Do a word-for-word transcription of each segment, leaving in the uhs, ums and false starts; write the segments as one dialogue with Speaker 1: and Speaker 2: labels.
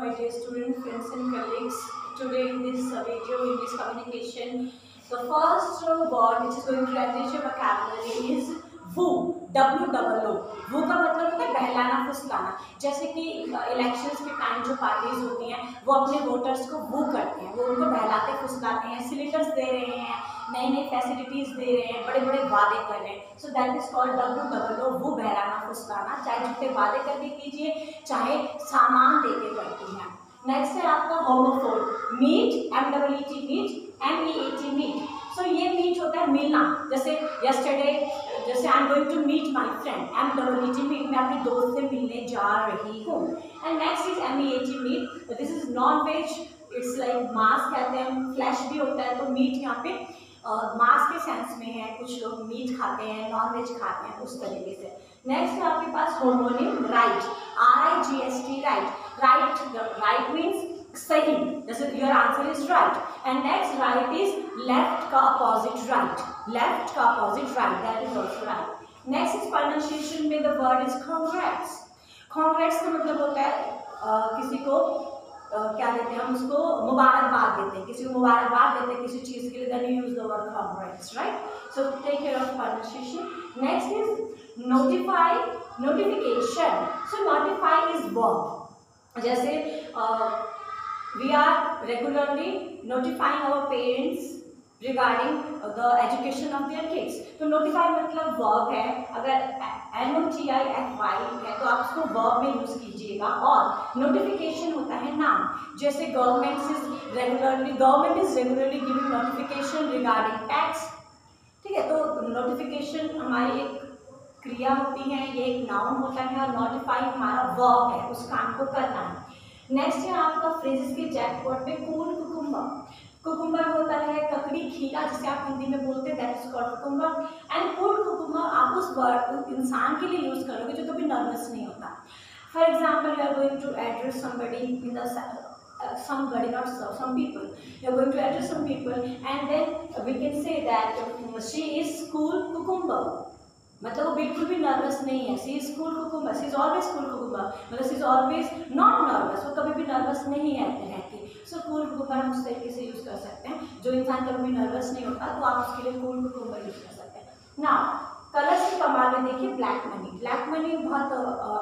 Speaker 1: my dear student friends and colleagues. Today in this uh, video English communication, the first uh, word which is going to enrich your vocabulary is woo. W double O. वो का मतलब होता है बहलाना फुसलाना। जैसे कि elections के time जो parties होती हैं वो अपने वोटर्स को वो करते हैं, वो उनको बहलाते फुसलाते हैं, सिलेंडर्स दे रहे हैं, नई नई फैसिलिटीज दे रहे हैं, बड़े बड़े वादे कर रहे हैं। So that is called W double O, woo बहलाना फुसलाना। चाहे झूठे वादे करके कीजिए, चाहे सामान दे के करती हैं। नेक्स्ट है आपका homophone, meet, M double E T meet, M E A T meet. So ये मीट होता है मिलना, जैसे यस्टरडे, जैसे I am going to meet my friend, M double E T meet, मैं अपने दोस्त से मिलने जा रही हूँ। And next is M E A T meet, this is non veg, it's like मांस कहते हैं, फ्लैश भी होता है, तो मीट यहाँ पे मांस uh, के सेंस में है। कुछ लोग मीट खाते हैं, नॉन वेज खाते हैं, उस तरीके से। नेक्स्ट है आपके पास homonym, right, R I G S T, right. Right right means सही, जैसे your answer is right. And next right is left का अपोजिट राइट, लेफ्ट का opposite right, that is also right. Next is pronunciation में the word is congrats. Congrats का मतलब होता है uh, किसी को Uh, क्या देते हैं हम उसको मुबारकबाद देते हैं, किसी को मुबारकबाद देते हैं किसी चीज़ के लिए, then you use the word congrats, right. So take care of pronunciation. Next is notify, notification. So notify is verb, जैसे we are regularly notifying our parents regarding the education of their kids. तो notify मतलब verb है, अगर N O T I F Y है तो आप उसको verb में यूज कीजिएगा। और नोटिफिकेशन होता है नाउन, जैसे government is regularly government is regularly giving notification regarding tax, ठीक है। तो नोटिफिकेशन हमारी एक क्रिया होती है, ये एक नाउन होता है, और नोटिफाई हमारा वर्ब है, उस काम को करना है। नेक्स्ट है आपका फ्रेजेस के जैकपॉट में कूल कुकुम्बर। कुकुम्बर होता है ककड़ी खीरा, जिसे आप हिंदी में बोलते हैं, that is called cucumber. And cool cucumber आप उस वर्ड इंसान के लिए यूज करोगे जो कभी नर्वस नहीं होता। For example, you are going to address somebody in the somebody, not so, some people. You are going to address some people, and then we can say that uh, she is cool cucumber. मतलब वो बिल्कुल भी nervous नहीं है। She is cool cucumber, she is always cool cucumber, मतलब she is always not nervous, वो कभी भी नर्वस नहीं रहती। सो कूल कुकुम्बर हम उस तरीके से यूज कर सकते हैं, जो इंसान कभी भी नर्वस नहीं होता तो आप उसके लिए कूल कुकुम्बर यूज कर सकते हैं। नाउ कलर्स के कमाल में देखिए ब्लैक मनी। ब्लैक मनी बहुत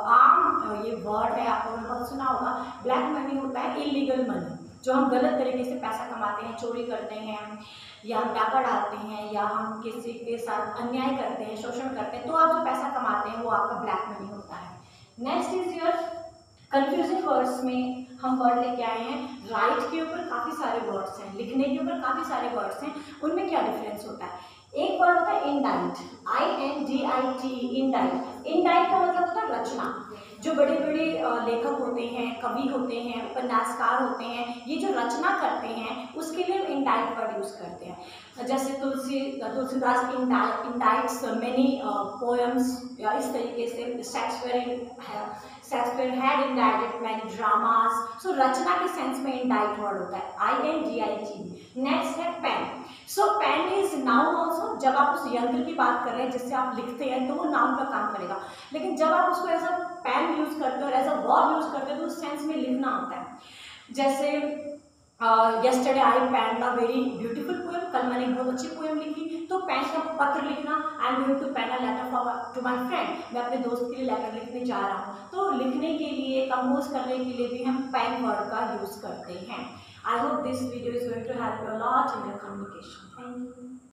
Speaker 1: आम ये वर्ड है, आपने बहुत सुना होगा। ब्लैक मनी होता है इलीगल मनी, जो हम गलत तरीके से पैसा कमाते हैं, चोरी करते हैं, या हम डाका डालते हैं, या हम किसी के साथ अन्याय करते हैं, शोषण करते हैं, तो आप जो पैसा कमाते हैं वो आपका ब्लैक मनी होता है। Next is your confusing words में हम वर्ड लेके आए हैं। राइट के ऊपर काफ़ी सारे वर्ड्स हैं, लिखने के ऊपर काफ़ी सारे वर्ड्स हैं, उनमें क्या डिफरेंस होता है। एक वर्ड होता है indite, I N D I T, indite. Indite का मतलब होता है रचना। जो बड़े बड़े लेखक होते हैं, कवि होते हैं, उपन्यासकार होते हैं, ये जो रचना करते हैं उसके लिए इंडाइट वर्ड यूज करते हैं। जैसे Tulsi Tulsidas indites many poems, या इस तरीके से Shakespeare Shakespeare had indited many dramas. So रचना के सेंस में इंडाइट वर्ड होता है, I N D I T. Next है pen. So pen is noun also. जब आप उस यंत्र की बात कर रहे हैं जिससे आप लिखते हैं तो वो नाउन का काम करेगा, लेकिन जब आप उसको एज अ पेन यूज करते हो और एज अ वर्ब यूज करते हो तो उस सेंस में लिखना होता है। जैसे yesterday I pen a very beautiful poem, कल मैंने बहुत अच्छी पोएम लिखी। तो पेन का पत्र लिखना, I am going to pen a letter for to my friend, मैं अपने दोस्त के लिए लेटर लिखने जा रहा हूँ। तो लिखने के लिए, कंपोज करने के लिए भी हम पेन वर्ड का यूज करते हैं। I hope this video is going to help you a lot in your communication. Thank you.